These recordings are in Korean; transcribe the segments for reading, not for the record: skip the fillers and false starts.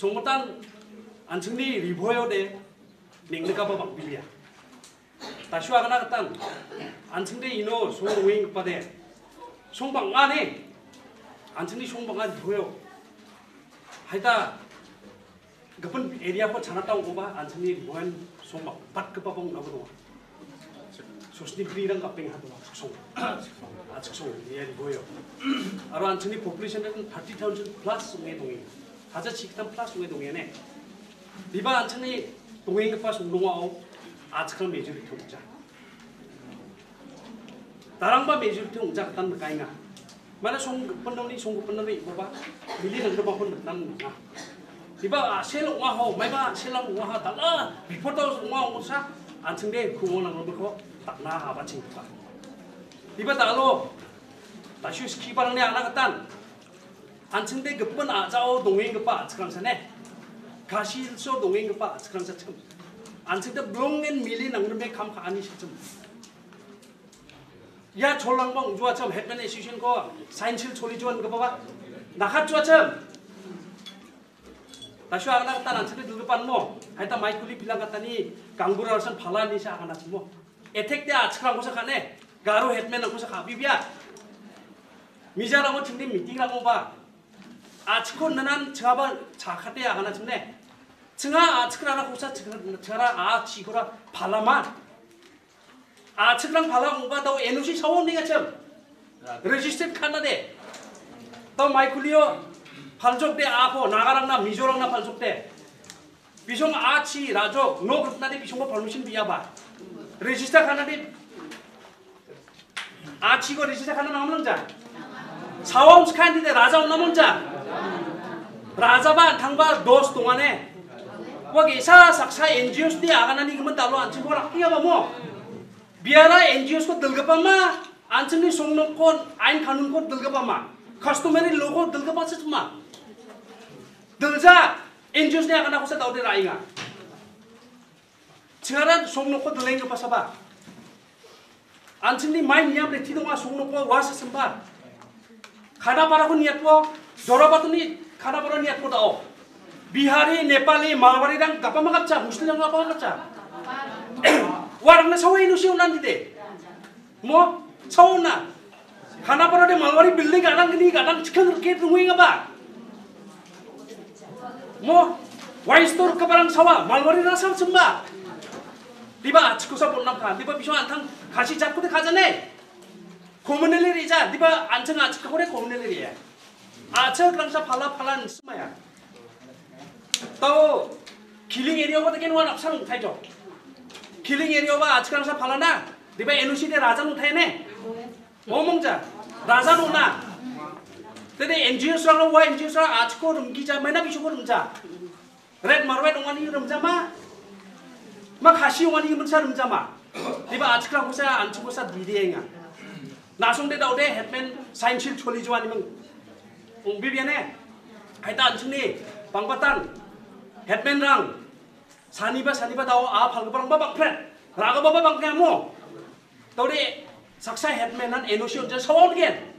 종부단 안층리 리보요데 닝드가바 막비비야 다시 와가나 갔단 안층리 이노 송우잉 빠데 송방 안에 안층리 송방 안 보여 하이다 그분 에리아 거 자났다 오고 봐 안층리 리보연 송방 밭급바봉 나보도 소스니 프리랑 갑뱅 하도 숙송 숙송 예 리보요 아로 안층리 포퓰레이션은 30,000 플러스 웅의 동이 하자 치기탄 플러스 웅의 동이네 리바 안층리 동행 급파 송동화오 아츠크랑 메주리 통자 다랑바 메주리 통자 같단 까잉아 mana pondoni song pondoni baba mili nang ba hon nan na diba sel wa ho mai ba selang wa ha dala before to wa sa anchingde khu nang ro ko tak na ha ba ching ba diba dalo dashi ski barang ne ana katan anchingde gepon a jao dongeng gepa chkrang sane 가실 소 동행 gepa chkrang sa chum anchingde blongen mili nang me kham kha ani chum 야 졸랑방 좋아참 햇변에 시신 거 사인칠 소리 좋아하는 거 봐봐 나가 좋아참 다시 아나 따라 안치를 들고 빤뭐 하여튼 마이클리 빌랑 갔다니 강구라선 발라니시 아가나지 뭐 에택 때 아치랑 고사 가네 가로 햇맨 고사 가비비야 미자라고 증대 미팅라고 봐 아치코 너난 저봐 자카때 아가나지네 증아 아치크라나 고사 증아 아치고라 발라만 아츠랑 발라공바 또 에너지 사원이가 참 레지스트 칸나데 또 마이클리오 팔족대 아고 나가랑나 미조랑나 팔족대 비숑 아치 라족 노 그나데 비숑 발무신 비야바 레지스트 칸나데 아치고 레지스트 칸나 나오는 자 사원 스칸디데 라자 나오는 자 라자바 당바 도스 동안에 와게사 삭사 엔지오스디 아가나니 그만 달로 안 치고 락이야바 뭐 biara NGOs ko dalgapama anchni songnok ko ain kanun ko dalgapama customary logo dalgapa chuma dalja NGOs ne agana ko sa tawde rainga chara songnok ko daleng pa saba anchni mai niam re tidonga songnok ko was samba khada para ko niat ko jorabatuni khada para niat ko dao bihari nepali malwari rang gapama gapcha muslim rang gapama gapcha warna sawai nu siu nanti deh, mo sawna, karena pada de malwari building kadang gini kadang cikan ruket rungi ngapa, mo wine store kebarang sawa malwari rasa sembah, tiba cikusa pun nampak, tiba bisa antang kasih cat kude kajane, komuneli rija, tiba anceng acik kore komuneli rija, acek langsa pala palan semaya, tahu killing area apa tadi nuan apsang tajo. killing area ba 아직랑 사 팔라나 디바 NOC대 라자 놓타네 뭐몽자 라자 놓나 근데 NGO스랑 와 NGO스랑 아직고 rum기자 매나 비쇼고 rum자 red marwet ongani rum자마 막 가시 ongani 문사 rum자마 디바 아직랑 고사 안치고사 디디행아 나송대 다오데 햇맨 사인칠 촐리 좋아니면 옹비비네 하이다 안치니 방바탄 햇맨랑 사니바 다오 아 팔그바랑 바방프레 라가바바 방크야모 또리 saksa 햇맨한 에노시 언제 서원겐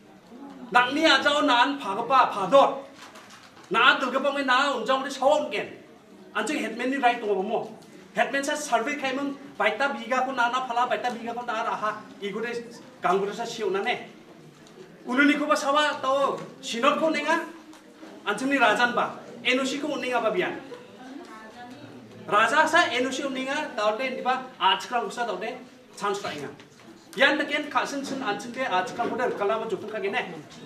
낙니 아자오 난 파그바 파도 나 들그방에 나 언제 서원겐 안정 햇맨이 라이 동어모 햇맨 사 서베이 카이면 바이타 비가고 나나 팔라 바이타 비가고 나 라하 이고레 강구르사 시오나네 우르니코바 사와 또 신어코 내가 안정니 라잔바 에노시코 내가 바비안 Raja sa NOC uninga taude diba आजकल उसा taude chance rainga yan again kasen sun anchinde आजकल hoder kalama jotun kagene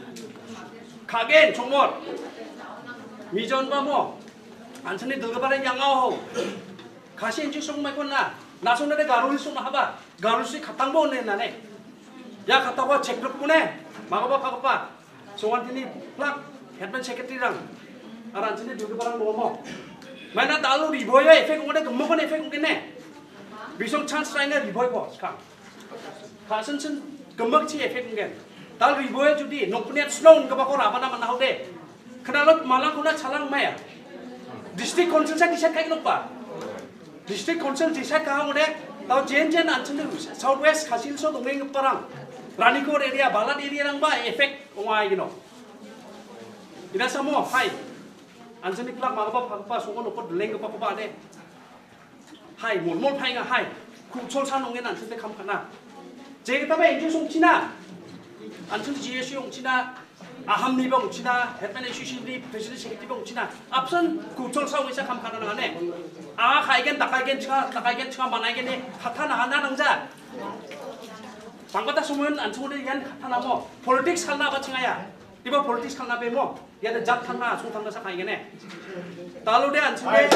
kagen chongmor mijon ba mo anchne dulgabare yangao ho kasin ji song mai konna nasone de garul sum haba garul si khatang bo ne nane ya khatawa check ruk kune magaba phagapa songantini plug headman secretary rang aranchne dulgabarang mo mana dalu riboyo efek ngode gemokon efek ngene bisong chance rainga riboy ko sekarang kasen sen gemok chi efek ngen dal riboyo judi nokpuniat snow ngabako rabana mana hode kenalot malang kuna chalang maya district council sa decide kai nokpa district council decide ka ngode tau jen anchne southwest kasil so dongeng parang ranikor area balad area rang ba efek ongai gino ina samo hai 안전히 플락 막아봐 박봐 속은 놓고 랭거 박고 봐네 하이 몰몰 파이가 하이 국철산 농에 안전대 감가나 제가 엔지 송치나 안전 지혜시 용치나 아함리바 옹치나 햇반의 쉬시리 프레시드 세계티바 옹치나 앞선 국철산 의사 감가나 나네 아 가이겐 나가이겐 치가 만나이겐에 카타나 하나 능자 방바다 소문 안청으로 얀 카타나모 폴리틱스 칼나 바칭아야 이거 폴리틱스 칼나 베모 야데 잡 탕나 송 탕나 사카이겐에 달로데 안청데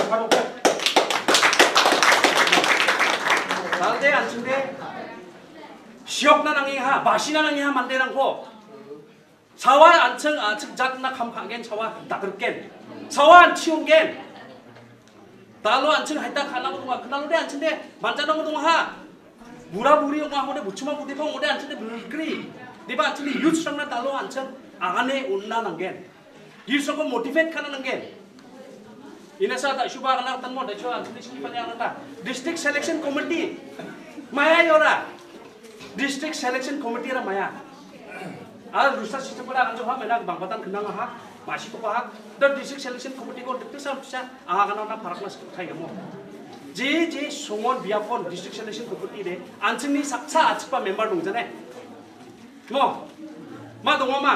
달데 안청데 시옥나 낭이하 마시나 낭이하 만데랑고 사와 안청 아측 잡나 감카겐 사와 다그르겐 사와 안 치운겐 달로 안청 하이다 칼나고 동아 그날로데 안청데 만자나고 동아 무라부리 영화 모데 무추마 무대방 모데 안청데 물그리 네바 안청데 유스랑나 달로 안청 안에 온나는 게 유스고 모티베이트 하는 게 이네사 다 슈바가나 탄모 대초 안청데 시키파냐 하는다 디스트릭트 셀렉션 커미티 마야 요라 디스트릭트 셀렉션 커미티라 마야 아 루사 시스템보다 안저 하면은 방바단 그냥 하 마시고 하 더 디스트릭트 셀렉션 커미티고 뜻삼 진짜 아가나나 파락마스 타이가 뭐 जे सोमन बियाफोन district selection committee दे आंचलनि साक्सा आचपा member दं जाने मो मा दङ मा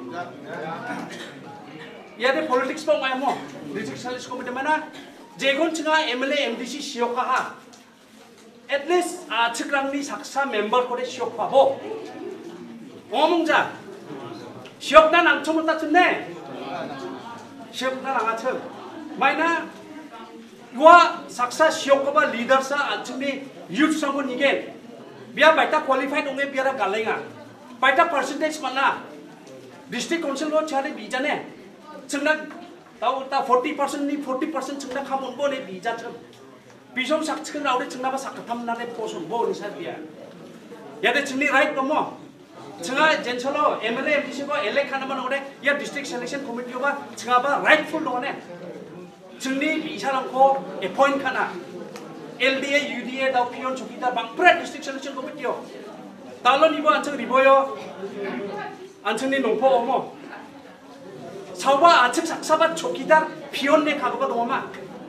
यादे पॉलिटिक्स बं माय मो डिस्ट्रिक्ट सेलेक्शन कमिटी माना जेगोन चिंगा एमएलए एमडीसी सियोका हा एटलिस्ट आचक्रांनि साक्सा मेम्बर कोदे सियोकफाबो ओमंजा सियोकना नांचमता चने सियोकना नाङाथों मायना Gua saksa siokaba leader sa anjingni youth sangon nigen biar baita qualified onge biar galenga baita percentage mana district council lo chare bijane chengna tau ta 40% ni 40% chengna khamon bo ne bija cheng bisom sak cheng raure chengna ba sakatam na ne poson bo ni sa biya yade chengni right komo chenga jensolo MLA MDC ko elect khana man ore ya district selection committee ba chenga ba rightful do ne 증리 비사람코 에포인 카나 LDA, UDA 다우 피온 조기다 방프라 디스트릭트 셀렉션 커미티요 달론 이거 안청 리보요 안청니 농포 어머 사와 아측 saksabat 조기다 피온네 가고가 동어마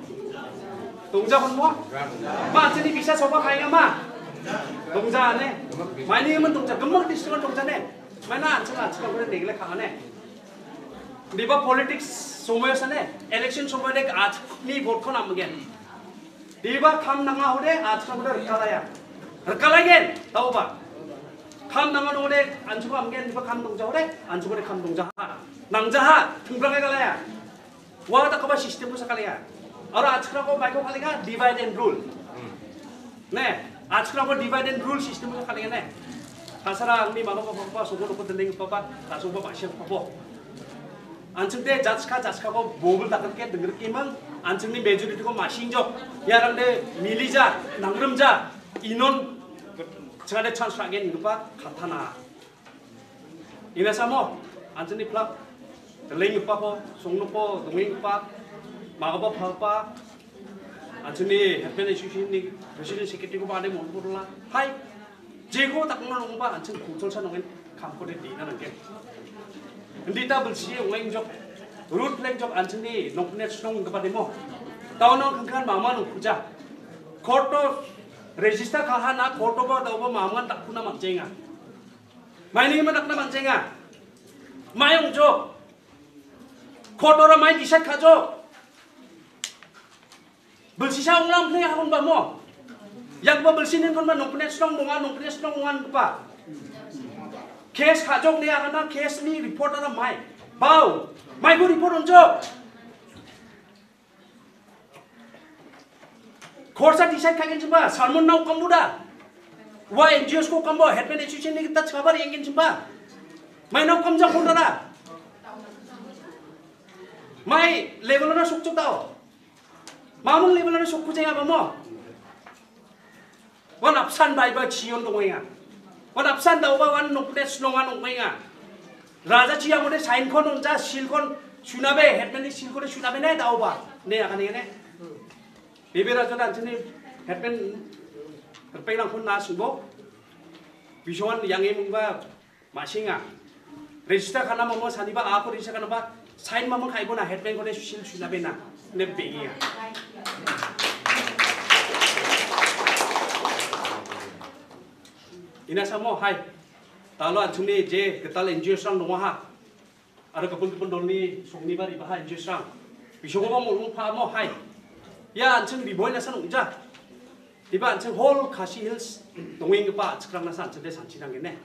동자 혼모 마 안청니 비사 서바 가이가 마 동자 안에 많이 하면 동자 금방 디스트릭트 동자네 마나 안청 아측가 그래 내길래 가네 리바 politics सोमयसने election सोमयले आजनी भोट को नामगेन दिबा खाम नांगा होदे आज खामदे रकालाया रकालागेन तावबा खाम नांगा होदे आनजुबा आमगेन दिबा खाम दंजा होदे आनजुबा खाम दंजा नांजाहा थुंग्रागे गालाया वा तकबा सिस्टेम को सकालाया और आजखरा को बाइको खालेगा डिवाइड एंड रूल ने आजखरा को डिवाइड एंड रूल सिस्टेम को खालेगा ने तासरा आंनि माबा बाबा सोगो को देलें बाबा तासोबा बासे बाबा 안청대 자스카고 목을 닦을게 등그렇게만 안청니 메조리티고 마신적 야랑데 밀리자 낭름자 인원 저한테 찬스하게 누가 같아나 이래서 뭐 안청니 플랍 랭이 빠고 송로포 동행 빠 마가바 파빠 안청니 햇변에 주시니 교실에 시키고 바네 못 부르라 하이 제고 닦는 놈바 안청 공철사 농엔 감고대 디나는 게 Hindi ta belsi ungeng jok root pleng jok anchni nokne snong kepada mo tauno kan mama nu puja koto register kahana koto ba daw ba mama tak puna manjenga maini ma tak na manjenga mayong jo koto ra mai disat khajo belsi sa unglam pleng hakon ba mo yak ba belsi nin kon ma nokne snong nongan pa case खाजोक ने आगना केस नि रिपोर्ट ना माइ बाउ माइ को report onjo खर्चा decide खागेन जबा सालमन नाउ कम्बुदा वा एनजीओस को कम्बो हेडमेन एसोसिएशन नि ता छाबार एंगेन जबा माइ नाउ कमजा खोंदारा माइ लेभेल ना सुकचो ताओ मामुं लेभेल ना सुकु जेंगा बमो वन अपसान बाइबा चियोन दंगया वन अपसान दाउबा वन नोपने स्नोंगा नोंगैया राजा चिया मोदे साइन खन नोंजा सिल खन सुनाबे हेडमेन सिल खन सुनाबे ने दाउबा ने आखाने ने बेबे राजा दानसनि हेडमेन पेलां खन ना सुबो बिसवन यांगे मुंबा मासिंगा रेजिस्टार खाना ममो सानिबा आखो रेजिस्टार खाना बा 사인 마음 가이보나 헤드뱅 거래 실 수나베나 내 뱅이야. 이나사 뭐 하이 달로 안중니 제 그tal 엔지오상 농화 아르 그분 돌니 송니바리 바하 엔지오상 비쇼고바 몰롱파 뭐 하이 야 안층 리보이나사 농자 디바 안층 홀 카시 힐스 동행급바 측랑나사 안층대 산치랑겠네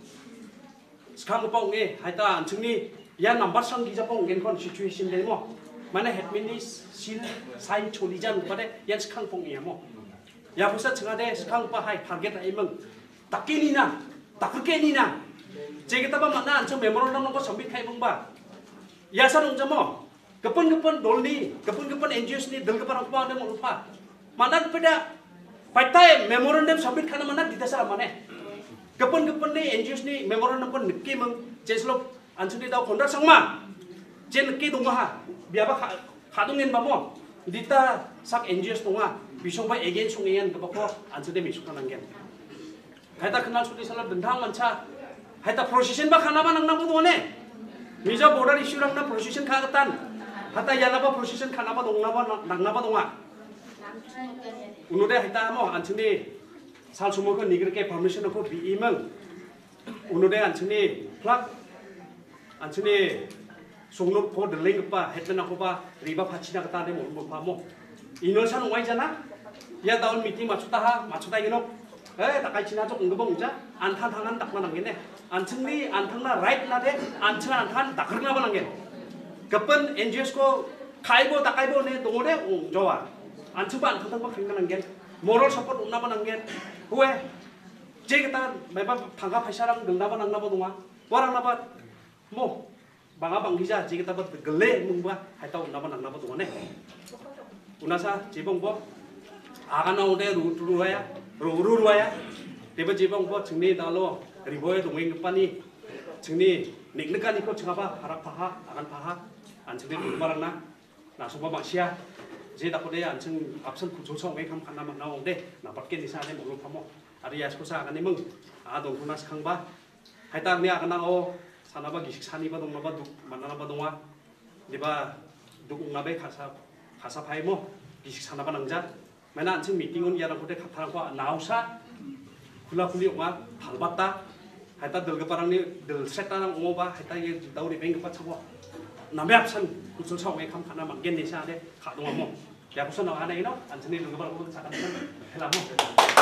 스캉급바 옹에 하이다 안층니 야 남바상 기자바 옹겐 건 시츄에이션 데모 mana headmini sil sain cholijan pade yan skang pong iya mo ya pusa chngade skang pa hai target ai meng takini na takeni na jegeta ba mana ancho memorandum no submit khai bang ba ya sarung jamo gepon dolni gepon NGOs ni dal gepar pa de mo pa mana pada patai memorandum submit khana mana ditasara mane gepon ni NGOs ni memorandum pon nikki meng jeslo ancho ni daw khondar sangma jen ke 동아 비아바 가동엔 바모 디타 삭 NGOs 동아 비숑바 에겐 송에연 그바코 안서데 미숙하는 게 하이다 그날 소리 살라 든당 만차 하이다 프로세션 바 하나만 낭나고 도네 미자 보다 이슈랑 나 프로세션 가갔단 하다 야나바 프로세션 가나바 동나바 낭나바 동아 우노데 하이다 뭐 안츠니 살 수목은 니그렇게 퍼미션 놓고 비이면 우노데 안츠니 플락 안츠니 송록 고 들랭 빠 헤드나 고바 리바 파치나 가타데 못 파모 이노산 와이잖아 야 다운 미팅 맞추다 이노 에 다kai 지나 좀 응급봉자 안탄 당한 딱만 남겠네 안층리 안탕나 라이트 나데 안층 안탄 딱그러나 반게 급은 NGOs 고 카이보 다카이보 네 동오래 좋아 안층바 안탕 바 강가는 게 모럴 서포트 온나 반게 후에 제가 매바 방가 파샤랑 능나바 낭나바 동아 와랑나바 뭐 bangga bangkisa jika dapat gele mungba haitau napa napa tungane unasa jibong bo akan naude ruruaya deba jibong bo chungni dalo riboy dongeng pani chungni niknikani ko chungaba harak paha akan paha anchungni barangna nasoba bangsia je dakode anchung absen kujoso ngai kam khana mang naude napatke nisane mulu phamo ari yaskosa akan nimung adong nas khangba haita ni akan nao 산나바 기식 산이바 동나바 둑 만나나바 동아 네바 둑웅나베 가사 파이모 기식 산나바 낭자 맨나 안층 미팅은 야랑 고대 카타랑과 나우사 굴라굴리 옹아 발봤다 하이다 들거파랑니 들셋다랑 옹오바 하이다 예 다우리 뱅거파 차고 남배 앞선 구출 차오에 감 하나 망겐 내샤데 가동하모 야부선 나와네 이노 안층니 들거파랑 고대 차간선 해라모